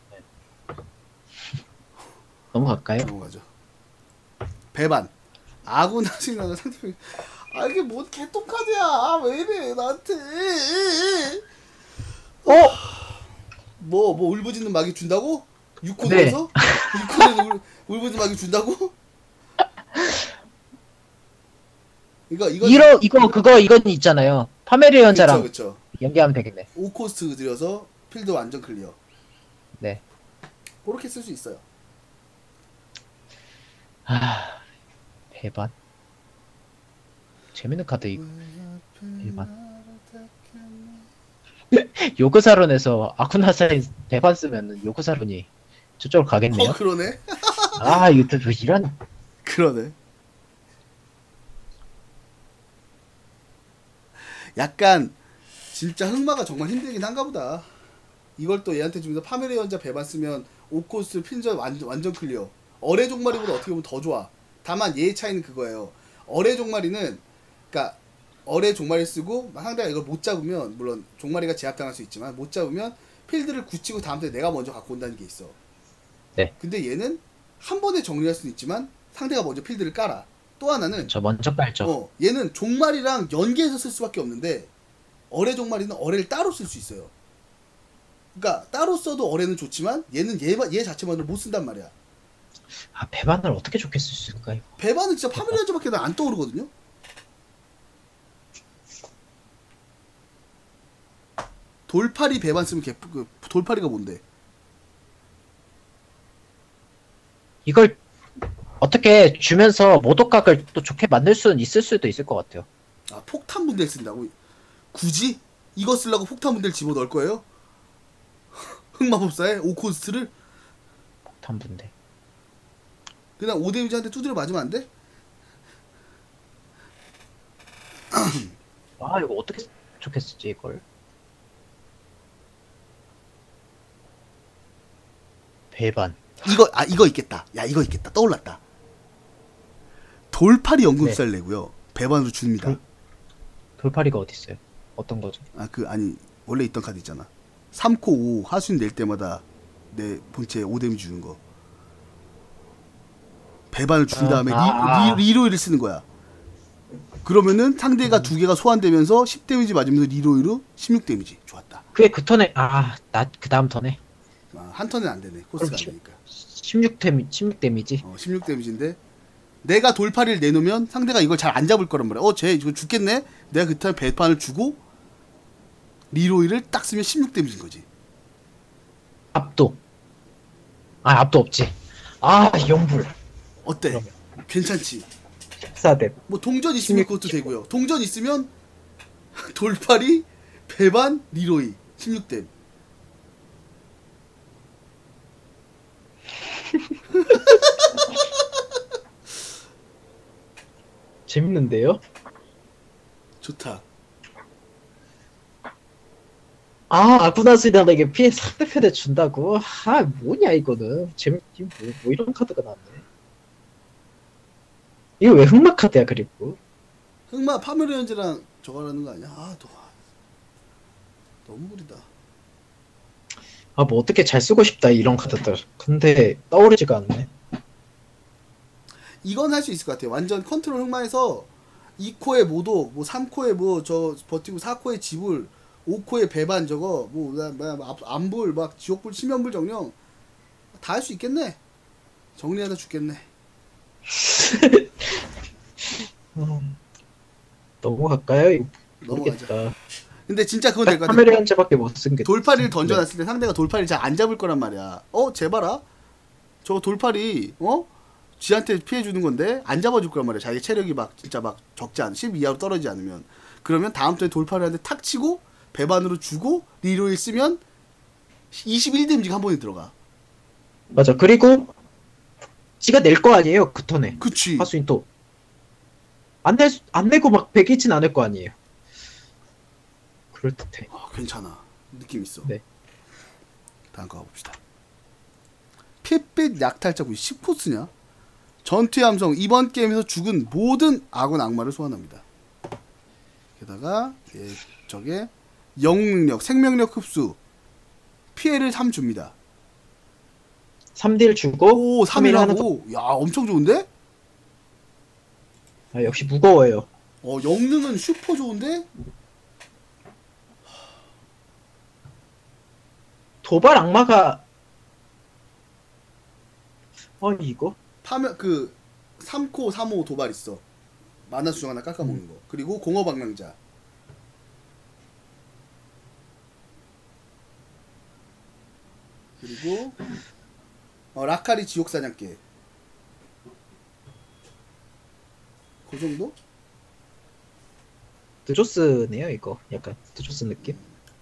[SPEAKER 1] 넘어갈까요?
[SPEAKER 2] 넘어가죠. 배반. 아군 하시는 상대편. 아 이게 뭔 개똥 카드야? 아, 왜 이래 나한테?
[SPEAKER 1] 어?
[SPEAKER 2] 뭐 뭐 울부짖는 마귀 준다고? 육 코드에서? 육 코드에서 울, 울부짖는 마귀 준다고? 이거 이거
[SPEAKER 1] 이러 이거 그거 이건 있잖아요. 파메리언자랑
[SPEAKER 2] 그쵸, 그쵸.
[SPEAKER 1] 연계하면 되겠네.
[SPEAKER 2] 오 코스트 들여서 필드 완전 클리어.
[SPEAKER 1] 네.
[SPEAKER 2] 그렇게 쓸 수 있어요.
[SPEAKER 1] 아 배반. 재밌는 카드 이거. 배반. 요그사론에서 아쿠나사인 배반 쓰면은 요그사론이 저쪽으로 가겠네요.
[SPEAKER 2] 어 그러네.
[SPEAKER 1] 아 유튜브 이런.
[SPEAKER 2] 그러네. 약간 진짜 흑마가 정말 힘들긴 한가 보다. 이걸 또 얘한테 주면서 파메레 연자 배반 쓰면 오 코스 핀전 완전, 완전 클리어. 어뢰 종마리보다 어떻게 보면 더 좋아. 다만 얘의 차이는 그거예요. 어뢰 종마리는 그러니까 어뢰 종마리 쓰고 상대가 이걸 못 잡으면 물론 종마리가 제압당할 수 있지만 못 잡으면 필드를 굳히고 다음 턴에 내가 먼저 갖고 온다는 게 있어.
[SPEAKER 1] 네.
[SPEAKER 2] 근데 얘는 한 번에 정리할 수는 있지만 상대가 먼저 필드를 깔아. 또 하나는
[SPEAKER 1] 저 먼저 깔죠.
[SPEAKER 2] 어, 얘는 종말이랑 연계해서 쓸 수밖에 없는데 어뢰 종말이는 어뢰를 따로 쓸 수 있어요. 그러니까 따로 써도 어뢰는 좋지만 얘는 얘, 얘 자체만으로 못 쓴단 말이야.
[SPEAKER 1] 아 배반을 어떻게 좋게 쓸 수 있을까요?
[SPEAKER 2] 배반은 진짜 파밀리언즈밖에 안 떠오르거든요. 돌팔이 배반 쓰면 개, 그, 돌팔이가 뭔데?
[SPEAKER 1] 이걸 어떻게 주면서 모독각을 또 좋게 만들 수는 있을 수도 있을 것 같아요.
[SPEAKER 2] 아 폭탄 분대를 쓴다고? 굳이? 이거 쓰려고 폭탄 분대를 집어넣을 거예요? 흑마법사에 오 코스트를?
[SPEAKER 1] 폭탄 분대.
[SPEAKER 2] 그냥 오 데미지한테 두드려 맞으면 안 돼?
[SPEAKER 1] 아 이거 어떻게 좋게 쓰지 이걸? 배반.
[SPEAKER 2] 이거 아 이거 있겠다. 야 이거 있겠다. 떠올랐다. 돌팔이 연금살 내고요. 배반으로 줍니다.
[SPEAKER 1] 돌- 돌팔이가 어디 있어요? 어떤 거죠?
[SPEAKER 2] 아 그 아니 원래 있던 카드 있잖아. 삼 코 오 하수인 낼 때마다 내 본체에 오 데미지 주는 거. 배반을 준
[SPEAKER 1] 아,
[SPEAKER 2] 다음에
[SPEAKER 1] 아.
[SPEAKER 2] 리, 리, 리로이를 쓰는 거야. 그러면은 상대가 두 개가 소환되면서 십 데미지 맞으면서 리로이로 십육 데미지. 좋았다.
[SPEAKER 1] 그게 그 턴에 아나 그 다음 턴에
[SPEAKER 2] 아, 한 턴은 안 되네. 코스가 안
[SPEAKER 1] 그렇지.
[SPEAKER 2] 되니까.
[SPEAKER 1] 십육 데미 십육 데미지.
[SPEAKER 2] 어, 십육 데미지인데 내가 돌팔이를 내놓으면 상대가 이걸 잘 안 잡을 거란 말이야. 어, 쟤 이거 죽겠네. 내가 그때 배판을 주고 리로이를 딱 쓰면 십육 데미지인 거지.
[SPEAKER 1] 압도. 아 압도 없지. 아 영불.
[SPEAKER 2] 어때?
[SPEAKER 1] 그러면.
[SPEAKER 2] 괜찮지?
[SPEAKER 1] 십사 대.
[SPEAKER 2] 뭐 동전 있으면
[SPEAKER 1] 십육,
[SPEAKER 2] 그것도 되고요. 동전 있으면 돌팔이, 배반, 리로이 십육 댐.
[SPEAKER 1] 재밌는데요?
[SPEAKER 2] 좋다.
[SPEAKER 1] 아 아쿠나스이다에게 피해 상대편에 준다고? 아 뭐냐 이거는. 재밌 뭐, 뭐 이런 카드가 나왔네. 이거 왜 흑마 카드야 그리고?
[SPEAKER 2] 흑마 파메리언즈랑 저거라는 거 아니야? 아, 너 너무 무리다.
[SPEAKER 1] 아 뭐 어떻게 잘 쓰고 싶다 이런 카드들. 근데 떠오르지가 않네.
[SPEAKER 2] 이건 할 수 있을 것 같아요. 완전 컨트롤 흑마에서 이 코에 모독, 뭐 삼 코에 뭐 저 버티고 사 코에 지불, 오 코에 배반 저거 뭐 뭐, 안불 막 지옥불 치면불 정령 다 할 수 있겠네. 정리하다 죽겠네.
[SPEAKER 1] 음, 넘어갈까요? 이거
[SPEAKER 2] 넘어가자.
[SPEAKER 1] 모르겠다.
[SPEAKER 2] 근데 진짜 그건 될 것 같아.
[SPEAKER 1] 카메레언즈밖에 못 쓴 게.
[SPEAKER 2] 돌팔이를 던져놨을 때 상대가 돌팔이를 잘 안 잡을 거란 말이야. 어, 제발아. 저거 돌팔이 어? 지한테 피해 주는 건데 안 잡아줄 거란 말이야. 자기 체력이 막 진짜 막 적지 않, 십 이하로 떨어지지 않으면. 그러면 다음 턴에 돌팔이한테 탁 치고 배반으로 주고 리로일 쓰면 이십일 데미지가 한 번에 들어가.
[SPEAKER 1] 맞아. 그리고 지가 낼 거 아니에요 그 턴에.
[SPEAKER 2] 그치.
[SPEAKER 1] 하수인 또 안 내, 안 내고 막 베기진 않을 거 아니에요. 그럴듯해.
[SPEAKER 2] 아, 괜찮아. 느낌 있어.
[SPEAKER 1] 네.
[SPEAKER 2] 다음 거 가봅시다. 핏빛 약탈자고 십 코스냐? 전투의 함성. 이번 게임에서 죽은 모든 아군 악마를 소환합니다. 게다가 예, 저게 영능력, 생명력 흡수, 피해를 삼 줍니다.
[SPEAKER 1] 삼 딜 주고
[SPEAKER 2] 오,
[SPEAKER 1] 삼 일 하는 거.
[SPEAKER 2] 삼 일하고. 야, 엄청 좋은데?
[SPEAKER 1] 아, 역시 무거워요.
[SPEAKER 2] 어, 영능은 슈퍼 좋은데?
[SPEAKER 1] 도발 악마가 어 이거
[SPEAKER 2] 파면 그 삼 코 삼 호 도발 있어. 만화 수정 하나 깎아먹는
[SPEAKER 1] 음.
[SPEAKER 2] 거. 그리고 공허 방랑자. 그리고 어, 라카리 지옥 사냥개. 그 정도?
[SPEAKER 1] 드조스네요 이거. 약간 드조스 느낌.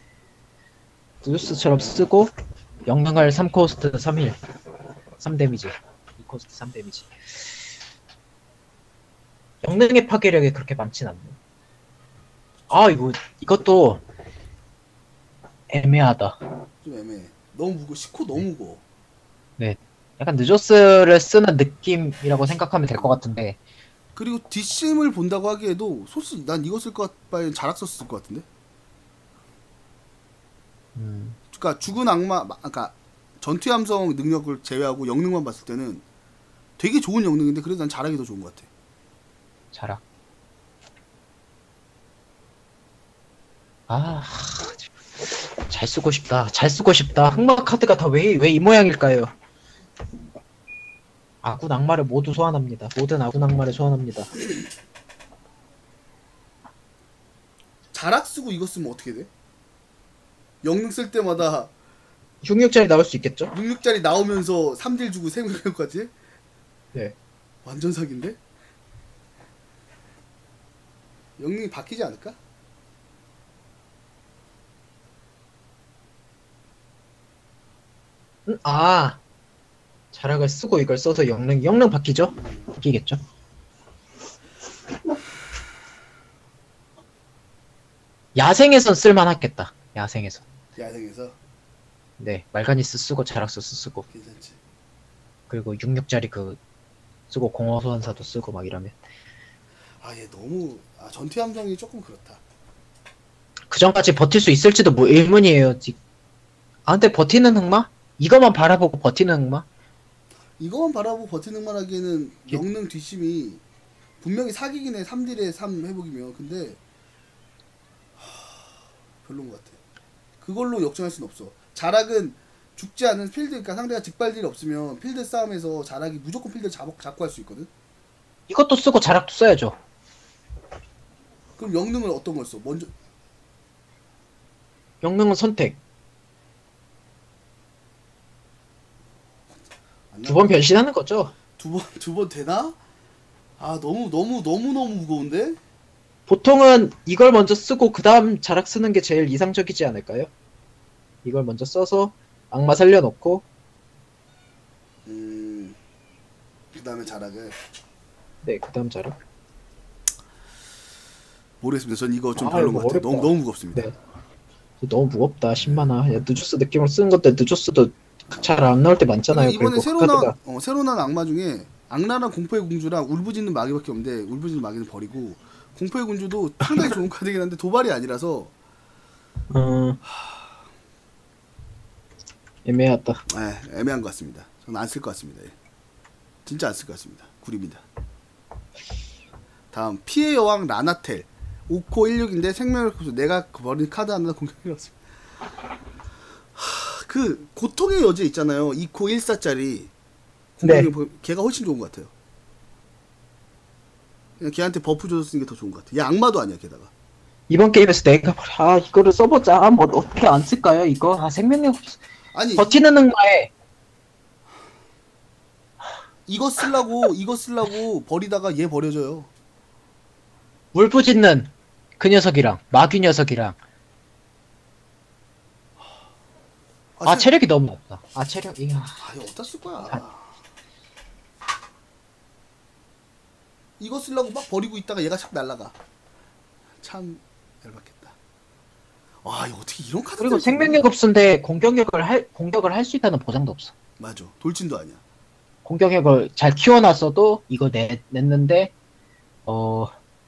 [SPEAKER 1] 드조스처럼 쓰고 영능을 삼 코스트 삼 일 삼 데미지 이 코스트 삼 데미지. 영능의 파괴력이 그렇게 많진 않네. 아 이거 이것도 애매하다.
[SPEAKER 2] 좀 애매해. 너무 무거워. 십 코 너무 무거워.
[SPEAKER 1] 약간 느조스를 쓰는 느낌이라고 생각하면 될 것 같은데
[SPEAKER 2] 그리고 뒷심을 본다고 하기에도 소스 난 이거 쓸 것 바에는 자락서 쓸 것 같은데.
[SPEAKER 1] 음,
[SPEAKER 2] 그러니까 죽은 악마, 그러니까 전투 함성 능력을 제외하고 영능만 봤을 때는 되게 좋은 영능인데 그래도 난 자락이 더 좋은 것 같아.
[SPEAKER 1] 자라. 아, 잘 쓰고 싶다. 잘 쓰고 싶다. 흑마 카드가 다 왜 왜 이 모양일까요? 아군 악마를 모두 소환합니다. 모든 아군 악마를 소환합니다.
[SPEAKER 2] 자락 쓰고 이거 쓰면 어떻게 돼? 영능 쓸 때마다
[SPEAKER 1] 육 육짜리 나올 수 있겠죠?
[SPEAKER 2] 육 육짜리 나오면서 삼 딜 주고 생명력까지?
[SPEAKER 1] 네.
[SPEAKER 2] 완전 사기인데? 영능이 바뀌지 않을까?
[SPEAKER 1] 음, 아, 자락을 쓰고 이걸 써서 영능 영능 바뀌죠? 바뀌겠죠? 야생에선 쓸만하겠다. 야생에서.
[SPEAKER 2] 야생에서
[SPEAKER 1] 네, 말가니스 쓰고 자락소스 쓰고
[SPEAKER 2] 괜찮지.
[SPEAKER 1] 그리고 육 육짜리 그 쓰고 공허 소환사도 쓰고 막 이러면
[SPEAKER 2] 아, 얘 너무 아, 전투 함정이 조금 그렇다.
[SPEAKER 1] 그 전까지 버틸 수 있을지도 뭐 의문이에요. 지- 아 근데 버티는 흑마? 이거만 바라보고 버티는 흑마?
[SPEAKER 2] 이거만 바라보고 버티는 만 하기에는
[SPEAKER 1] 기-
[SPEAKER 2] 영능 뒷심이 분명히 사기긴 해. 삼 딜에 삼 회복이면. 근데 하... 별론 것 같아. 그걸로 역전할 순 없어. 자락은 죽지 않은 필드, 그러니까 상대가 직발딜이 없으면 필드 싸움에서 자락이 무조건 필드 잡, 잡고 할 수 있거든.
[SPEAKER 1] 이것도 쓰고 자락도 써야죠.
[SPEAKER 2] 그럼 영능을 어떤 걸 써? 먼저
[SPEAKER 1] 영능은 선택.
[SPEAKER 2] 안
[SPEAKER 1] 두 번 변신하는 거죠.
[SPEAKER 2] 두번 두 번 되나? 아, 너무 너무 너무 너무 무거운데?
[SPEAKER 1] 보통은 이걸 먼저 쓰고 그 다음 자락 쓰는 게 제일 이상적이지 않을까요? 이걸 먼저 써서 악마 살려놓고
[SPEAKER 2] 음. 그다음에 자락을
[SPEAKER 1] 네 그 다음 자락.
[SPEAKER 2] 모르겠습니다. 전 이거 좀
[SPEAKER 1] 아,
[SPEAKER 2] 별론
[SPEAKER 1] 이거
[SPEAKER 2] 것 같아요.
[SPEAKER 1] 어렵다.
[SPEAKER 2] 너무 너무 무겁습니다.
[SPEAKER 1] 네. 너무 무겁다. 십만화. 야, 느조스 느낌으로 쓰는 건데 느조스도 잘 안 나올 때 많잖아요.
[SPEAKER 2] 그리고 이번에
[SPEAKER 1] 그리고
[SPEAKER 2] 새로
[SPEAKER 1] 카드가.
[SPEAKER 2] 나온 어, 새로 나온 악마 중에 악랄한 공포의 공주랑 울부짖는 마귀밖에 없는데 울부짖는 마귀는 버리고 공포의 공주도 상당히 좋은 카드긴 한데 도발이 아니라서
[SPEAKER 1] 어... 애매하다.
[SPEAKER 2] 에, 애매한 것 같습니다. 저는 안 쓸 것 같습니다. 예. 진짜 안 쓸 것 같습니다. 구립니다. 다음 피해 여왕 라나텔 오 코 일 육인데 생명력 흡수 내가 버린 카드 하나 공격이 없습니다. 하, 그 고통의 여제 있잖아요. 이 코 일 사짜리
[SPEAKER 1] 네.
[SPEAKER 2] 걔가 훨씬 좋은 것 같아요. 그냥 걔한테 버프 줘서 쓰는 게 더 좋은 것 같아. 얘 악마도 아니야 게다가.
[SPEAKER 1] 이번 게임에서 내가 아 이거를 써보자. 뭐 어떻게 안 쓸까요? 이거 아 생명력
[SPEAKER 2] 아니
[SPEAKER 1] 버티는 흑마에
[SPEAKER 2] 이거 쓰려고 이거 쓰려고 버리다가 얘 버려져요.
[SPEAKER 1] 울부짖는 그 녀석이랑 마귀 녀석이랑
[SPEAKER 2] 아
[SPEAKER 1] 아, 체력이 너무 높다. 아, 체력, 이야.
[SPEAKER 2] 아, 이거 어디다 쓸 거야? 이거 쓰려고 막 버리고 있다가 얘가 자꾸 날라가. 참 열받겠다. 와, 이거 어떻게 이런 카드?
[SPEAKER 1] 그리고 생명력 없는데 공격력을 할, 공격을 할 수 있다는 보장도 없어.
[SPEAKER 2] 맞아. 돌진도 아니야.
[SPEAKER 1] 공격력을 잘 키워놨어도 이거 내, 냈는데, 어,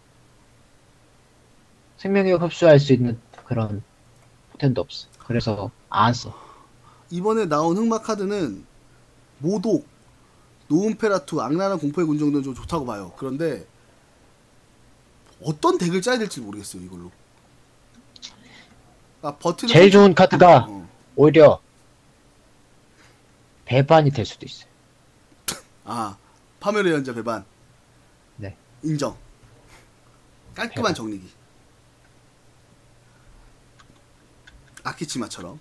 [SPEAKER 1] 생명력 흡수할 수 있는 그런 포텐도 없어. 그래서 안 써.
[SPEAKER 2] 이번에 나온 흑마 카드는 모독, 노움페라투, 악랄한 공포의 군정도 좀 좋다고 봐요. 그런데 어떤 덱을 짜야 될지 모르겠어요, 이걸로. 아, 버튼
[SPEAKER 1] 제일 좋은 카드가
[SPEAKER 2] 어.
[SPEAKER 1] 오히려 배반이 될 수도 있어요.
[SPEAKER 2] 아, 파멸의 연자 배반.
[SPEAKER 1] 네.
[SPEAKER 2] 인정. 깔끔한
[SPEAKER 1] 배반.
[SPEAKER 2] 정리기. 아키치마처럼.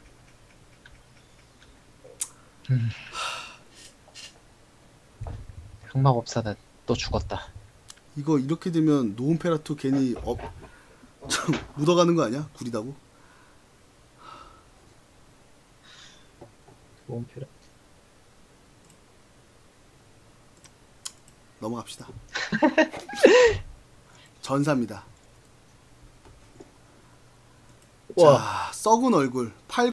[SPEAKER 1] 흑마법사는 또 죽었다.
[SPEAKER 2] 이거 이렇게 되면 노움페라투 괜히 업, 참 묻어가는 거 아니야? 구리다고?
[SPEAKER 1] 원피라.
[SPEAKER 2] 넘어갑시다. 전사입니다.
[SPEAKER 1] 와.
[SPEAKER 2] 자, 썩은 얼굴, 팔